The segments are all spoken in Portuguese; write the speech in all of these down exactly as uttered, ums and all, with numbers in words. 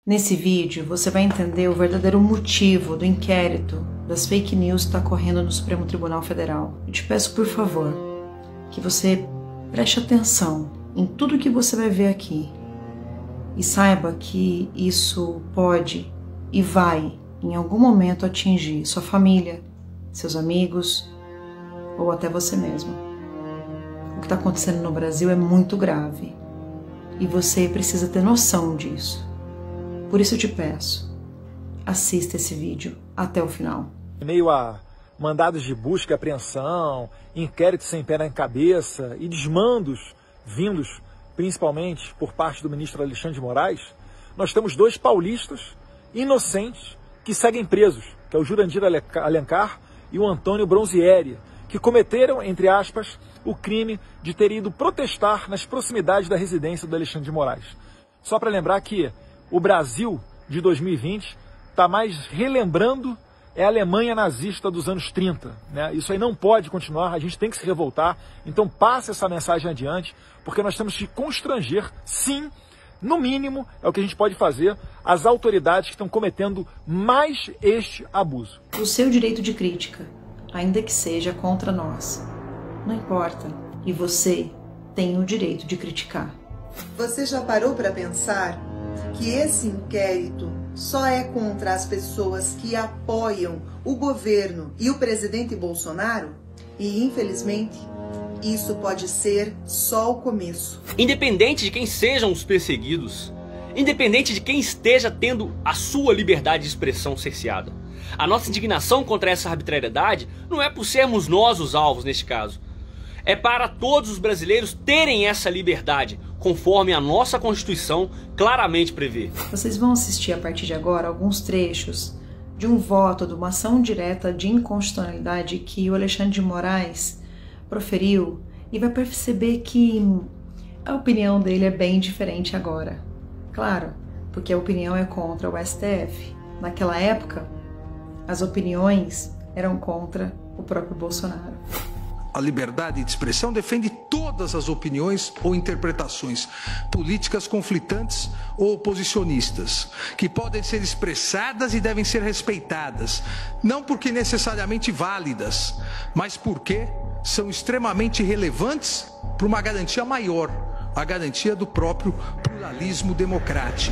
Nesse vídeo, você vai entender o verdadeiro motivo do inquérito das fake news que está correndo no Supremo Tribunal Federal. Eu te peço, por favor, que você preste atenção em tudo que você vai ver aqui e saiba que isso pode e vai, em algum momento, atingir sua família, seus amigos ou até você mesmo. O que está acontecendo no Brasil é muito grave e você precisa ter noção disso. Por isso eu te peço, assista esse vídeo até o final. Em meio a mandados de busca e apreensão, inquéritos sem pé na cabeça e desmandos vindos principalmente por parte do ministro Alexandre de Moraes, nós temos dois paulistas inocentes que seguem presos, que é o Jurandir Alencar e o Antônio Bronzieri, que cometeram, entre aspas, o crime de ter ido protestar nas proximidades da residência do Alexandre de Moraes. Só para lembrar que o Brasil de dois mil e vinte está mais relembrando é a Alemanha nazista dos anos trinta. Né? Isso aí não pode continuar, a gente tem que se revoltar. Então passe essa mensagem adiante, porque nós temos que constranger, sim, no mínimo, é o que a gente pode fazer, as autoridades que estão cometendo mais este abuso. O seu direito de crítica, ainda que seja contra nós, não importa. E você tem o direito de criticar. Você já parou para pensar que esse inquérito só é contra as pessoas que apoiam o governo e o presidente Bolsonaro? E, infelizmente, isso pode ser só o começo. Independente de quem sejam os perseguidos, independente de quem esteja tendo a sua liberdade de expressão cerceada, a nossa indignação contra essa arbitrariedade não é por sermos nós os alvos neste caso. É para todos os brasileiros terem essa liberdade, conforme a nossa Constituição claramente prevê. Vocês vão assistir a partir de agora alguns trechos de um voto de uma ação direta de inconstitucionalidade que o Alexandre de Moraes proferiu e vai perceber que a opinião dele é bem diferente agora. Claro, porque a opinião é contra o S T F. Naquela época, as opiniões eram contra o próprio Bolsonaro. A liberdade de expressão defende todas as opiniões ou interpretações políticas conflitantes ou oposicionistas, que podem ser expressadas e devem ser respeitadas, não porque necessariamente válidas, mas porque são extremamente relevantes para uma garantia maior, a garantia do próprio pluralismo democrático.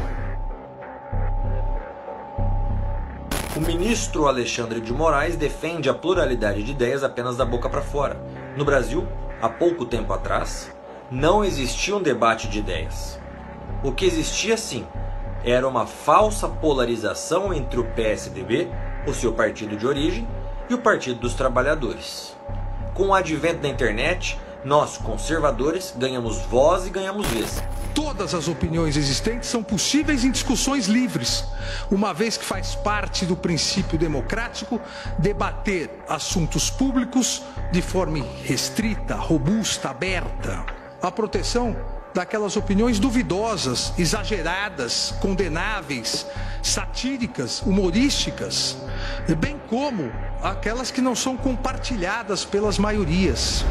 O ministro Alexandre de Moraes defende a pluralidade de ideias apenas da boca para fora. No Brasil, há pouco tempo atrás, não existia um debate de ideias. O que existia, sim, era uma falsa polarização entre o P S D B, o seu partido de origem, e o Partido dos Trabalhadores. Com o advento da internet, nós, conservadores, ganhamos voz e ganhamos vez. Todas as opiniões existentes são possíveis em discussões livres, uma vez que faz parte do princípio democrático debater assuntos públicos de forma restrita, robusta, aberta. A proteção daquelas opiniões duvidosas, exageradas, condenáveis, satíricas, humorísticas, bem como aquelas que não são compartilhadas pelas maiorias.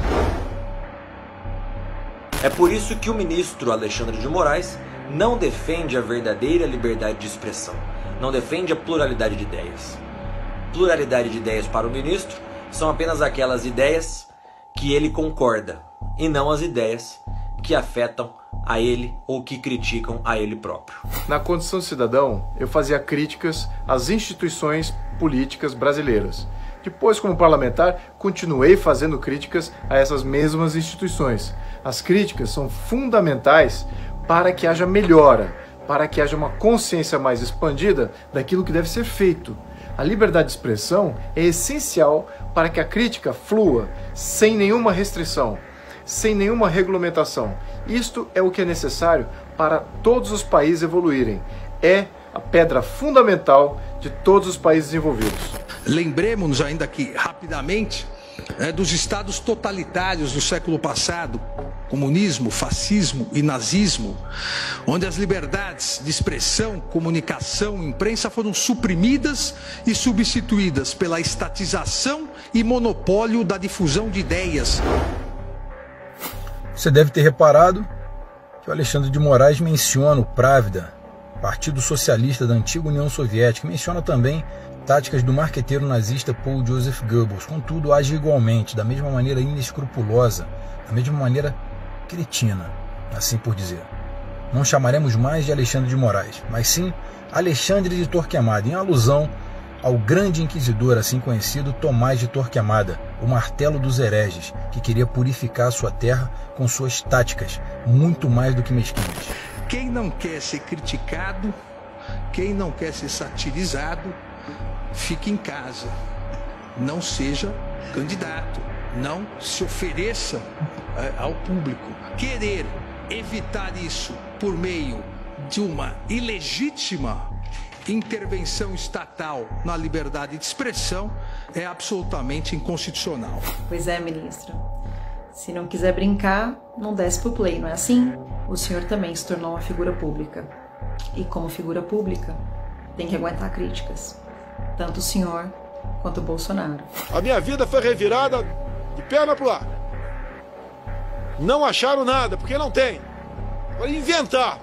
É por isso que o ministro Alexandre de Moraes não defende a verdadeira liberdade de expressão, não defende a pluralidade de ideias. Pluralidade de ideias para o ministro são apenas aquelas ideias que ele concorda, e não as ideias que afetam a ele ou que criticam a ele próprio. Na condição de cidadão, eu fazia críticas às instituições políticas brasileiras. Depois, como parlamentar, continuei fazendo críticas a essas mesmas instituições. As críticas são fundamentais para que haja melhora, para que haja uma consciência mais expandida daquilo que deve ser feito. A liberdade de expressão é essencial para que a crítica flua sem nenhuma restrição, sem nenhuma regulamentação. Isto é o que é necessário para todos os países evoluírem. É a pedra fundamental de todos os países desenvolvidos. Lembremos-nos ainda aqui, rapidamente, é, dos estados totalitários do século passado, comunismo, fascismo e nazismo, onde as liberdades de expressão, comunicação, imprensa foram suprimidas e substituídas pela estatização e monopólio da difusão de ideias. Você deve ter reparado que o Alexandre de Moraes menciona o Právida Partido Socialista da antiga União Soviética, menciona também táticas do marqueteiro nazista Paul Joseph Goebbels, contudo age igualmente, da mesma maneira inescrupulosa, da mesma maneira cretina, assim por dizer. Não chamaremos mais de Alexandre de Moraes, mas sim Alexandre de Torquemada, em alusão ao grande inquisidor, assim conhecido, Tomás de Torquemada, o martelo dos hereges, que queria purificar sua terra com suas táticas, muito mais do que mesquinhas. Quem não quer ser criticado, quem não quer ser satirizado, fique em casa. Não seja candidato, não se ofereça é, ao público. Querer evitar isso por meio de uma ilegítima intervenção estatal na liberdade de expressão é absolutamente inconstitucional. Pois é, ministro. Se não quiser brincar, não desce pro play, não é assim? O senhor também se tornou uma figura pública. E como figura pública, tem que aguentar críticas. Tanto o senhor quanto o Bolsonaro. A minha vida foi revirada de perna pro ar. Não acharam nada, porque não tem. Para inventar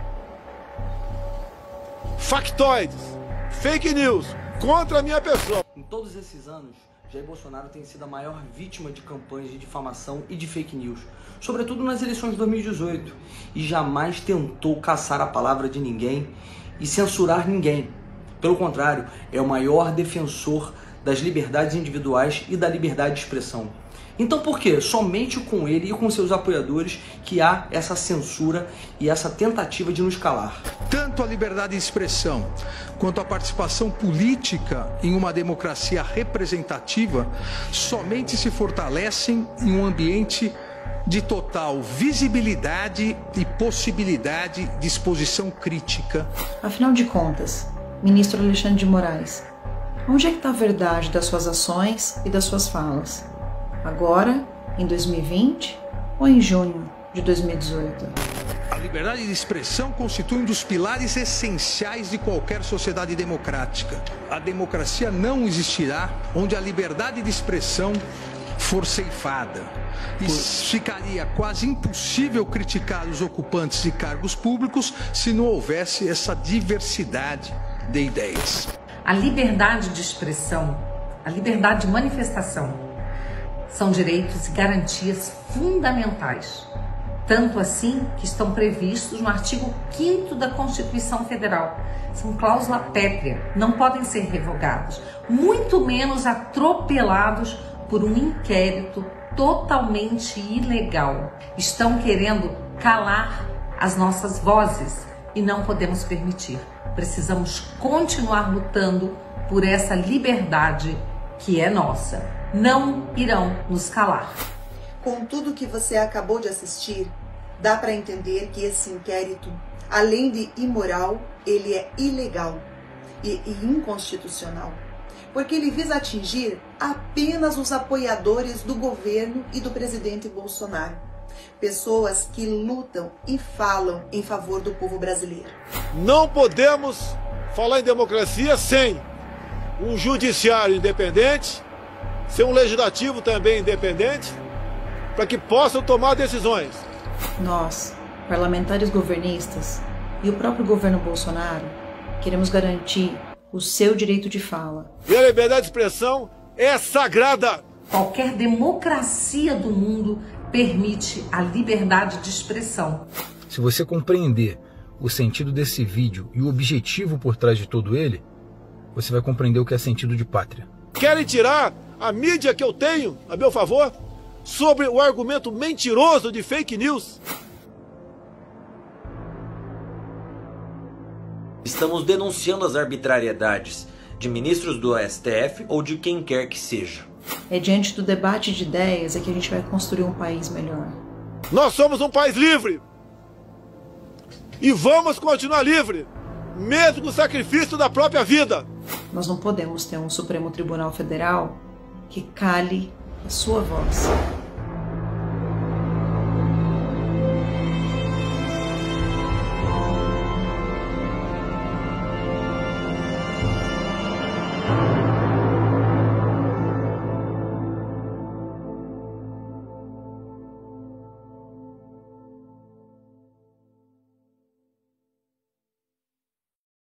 factoides, fake news contra a minha pessoa. Em todos esses anos, Jair Bolsonaro tem sido a maior vítima de campanhas de difamação e de fake news, sobretudo nas eleições de dois mil e dezoito, e jamais tentou caçar a palavra de ninguém e censurar ninguém. Pelo contrário, é o maior defensor das liberdades individuais e da liberdade de expressão. Então por que somente com ele e com seus apoiadores que há essa censura e essa tentativa de nos calar? Tanto a liberdade de expressão quanto a participação política em uma democracia representativa somente se fortalecem em um ambiente de total visibilidade e possibilidade de exposição crítica. Afinal de contas, ministro Alexandre de Moraes, onde é que está a verdade das suas ações e das suas falas? Agora, em dois mil e vinte ou em junho de dois mil e dezoito? A liberdade de expressão constitui um dos pilares essenciais de qualquer sociedade democrática. A democracia não existirá onde a liberdade de expressão for ceifada. E ficaria quase impossível criticar os ocupantes de cargos públicos se não houvesse essa diversidade de ideias. A liberdade de expressão, a liberdade de manifestação, são direitos e garantias fundamentais, tanto assim que estão previstos no artigo quinto da Constituição Federal. São cláusula pétrea, não podem ser revogados, muito menos atropelados por um inquérito totalmente ilegal. Estão querendo calar as nossas vozes e não podemos permitir. Precisamos continuar lutando por essa liberdade que é nossa. Não irão nos calar. Com tudo que você acabou de assistir, dá para entender que esse inquérito, além de imoral, ele é ilegal e, e inconstitucional, porque ele visa atingir apenas os apoiadores do governo e do presidente Bolsonaro, pessoas que lutam e falam em favor do povo brasileiro. Não podemos falar em democracia sem um judiciário independente, ser um legislativo também independente, para que possam tomar decisões. Nós, parlamentares governistas e o próprio governo Bolsonaro, queremos garantir o seu direito de fala. E a liberdade de expressão é sagrada. Qualquer democracia do mundo permite a liberdade de expressão. Se você compreender o sentido desse vídeo e o objetivo por trás de todo ele, você vai compreender o que é sentido de pátria. Querem tirar a mídia que eu tenho a meu favor sobre o argumento mentiroso de fake news. Estamos denunciando as arbitrariedades de ministros do S T F ou de quem quer que seja. É diante do debate de ideias é que a gente vai construir um país melhor. Nós somos um país livre. E vamos continuar livre, mesmo com o sacrifício da própria vida. Nós não podemos ter um Supremo Tribunal Federal que cale a sua voz.